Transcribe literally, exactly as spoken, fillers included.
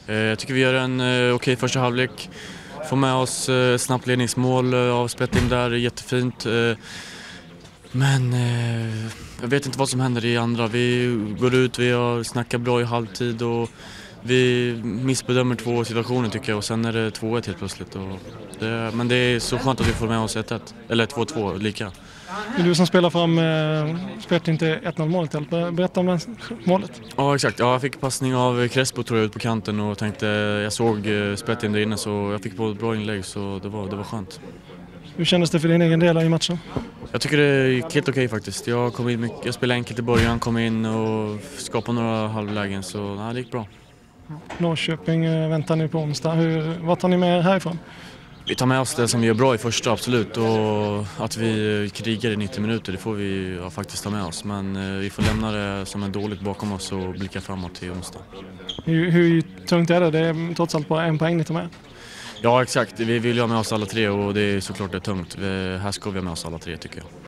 Eh, jag tycker vi gör en eh, okej första halvlek. Får med oss eh, snabbt ledningsmål eh, av Spettim där, jättefint. Eh, men eh, jag vet inte vad som händer i andra. Vi går ut, vi har snackat bra i halvtid och vi missbedömer två situationer tycker jag och sen är det två ett helt plötsligt. Och det, men det är så skönt att vi får med oss ett ett, eller två två lika. Det är du som spelar fram eh, Spettim till ett noll målet. Berätta om det målet. Ja exakt, ja, jag fick passning av Crespo tror jag ut på kanten och tänkte, jag såg eh, Spettim där inne så jag fick på ett bra inlägg så det var, det var skönt. Hur kändes det för din egen del i matchen? Jag tycker det gick helt okej faktiskt. Jag, kom in mycket, jag spelade enkelt i början, kom in och skapade några halvlägen så ja, det gick bra. Norrköping eh, väntar ni på onsdag. Hur, vad tar ni med er härifrån? Vi tar med oss det som vi gör bra i första, absolut. Och att vi krigar i nittio minuter, det får vi ja, faktiskt ta med oss. Men eh, vi får lämna det som är dåligt bakom oss och blicka framåt till onsdag. Hur, hur tungt är det? Det är trots allt bara en poäng ni tar med. Ja exakt, vi vill ju ha med oss alla tre och det är såklart det är tungt. Vi, här ska vi ha med oss alla tre tycker jag.